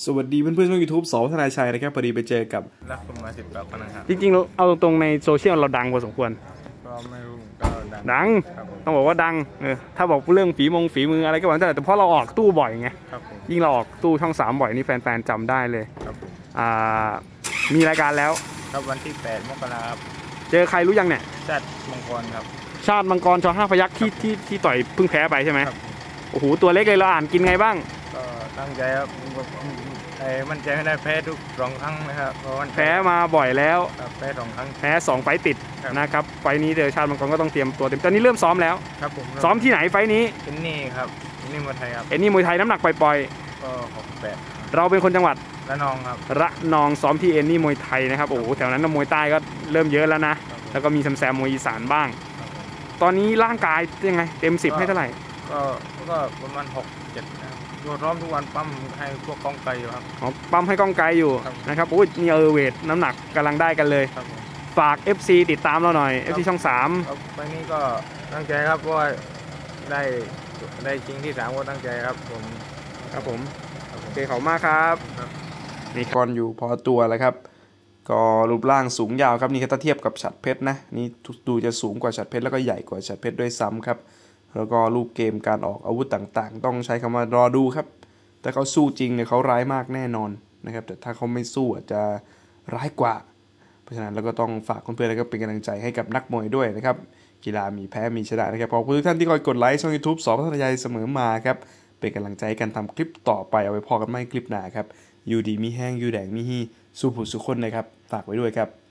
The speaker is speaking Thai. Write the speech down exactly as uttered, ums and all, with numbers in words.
สวัสดีเพื่อนๆช่อง ยูทูบ สอธนาชัยนะครับพอดีไปเจอกับรักคุณมาสิบแบบนะครับจริงๆเอาตรงๆในโซเชียลเราดังพอสมควรก็ไม่รู้ก็ดังดังต้องบอกว่าดังเออถ้าบอกเรื่องฝีมงฝีมืออะไรก็บอกแต่แต่เพราะเราออกตู้บ่อยไงยิ่งเราออกตู้ช่องสามบ่อยนี่แฟนๆจำได้เลยอ่ามีรายการแล้วครับวันที่แปดมกราคมเจอใครรู้ยังเนี่ยชาติมังกรครับชาติมังกรชอห้าพยัคฆ์ที่ที่ที่ต่อยเพิ่งแพ้ไปใช่ไหมโอ้โหตัวเล็กเลยเราอ่านกินไงบ้างก็ตั้งใจครับไอ้มันใจไม่ได้แพ้ทุกสองครั้งนะครับเพราะแพ้มาบ่อยแล้วแพ้สองครั้งแพ้สองไฟติดนะครับไฟนี้เดี๋ยวชาติมังกรก็ต้องเตรียมตัวเต็มตอนนี้เริ่มซ้อมแล้วครับผมซ้อมที่ไหนไฟนี้เอ็นนี่ครับเอ็นนี่มวยไทยครับเอ็นนี่มวยไทยน้ำหนักปล่อยๆก็หกแปดเราเป็นคนจังหวัดระนองครับระนองซ้อมที่เอ็นนี่มวยไทยนะครับโอ้โหแถวนั้นมวยใต้ก็เริ่มเยอะแล้วนะแล้วก็มีแซมๆมวยอีสานบ้างตอนนี้ร่างกายยังไงเต็มสิบให้เท่าไหร่ก็ก็ประมาณหกเจ็ดโยนร้อมทุกวันปั๊มให้พวกกองไกอยู่ครับอ๋อปั๊มให้กองไกอยู่นะครับโอ้ยนี่เออเวทน้ำหนักกำลังได้กันเลยฝาก เอฟ ซี ติดตามเราหน่อย เอฟ ซี ช่องสามไปนี้ก็ตั้งใจครับเพราะว่าได้ได้จริงที่สามก็ตั้งใจครับผมครับผมโอเคขอบมากครับนี่ก่อนอยู่พอตัวแล้วครับก็รูปร่างสูงยาวครับนี่ถ้าเทียบกับฉัตรเพชรนะนี่ดูจะสูงกว่าฉัตรเพชรแล้วก็ใหญ่กว่าฉัตรเพชรด้วยซ้ำครับแล้วก็รูปเกมการออกอาวุธต่างๆต้องใช้คำว่ารอดูครับแต่เขาสู้จริงเนี่ยเขาร้ายมากแน่นอนนะครับแต่ถ้าเขาไม่สู้อาจจะร้ายกว่าเพราะฉะนั้นเราก็ต้องฝากเพื่อนๆแล้วก็เป็นกำลังใจให้กับนักมวยด้วยนะครับกีฬามีแพ้มีชนะนะครับขอบคุณทุกท่านที่คอยกดไลค์ช่อง ยูทูบ สอพัฒนายเสมอมาครับเป็นกำลังใจกันทำคลิปต่อไปเอาไว้พอกันไม่คลิปหน้าครับยูดีมีแห้งยูแดงมีฮีสู้ผู้สุขคนนะครับฝากไว้ด้วยครับ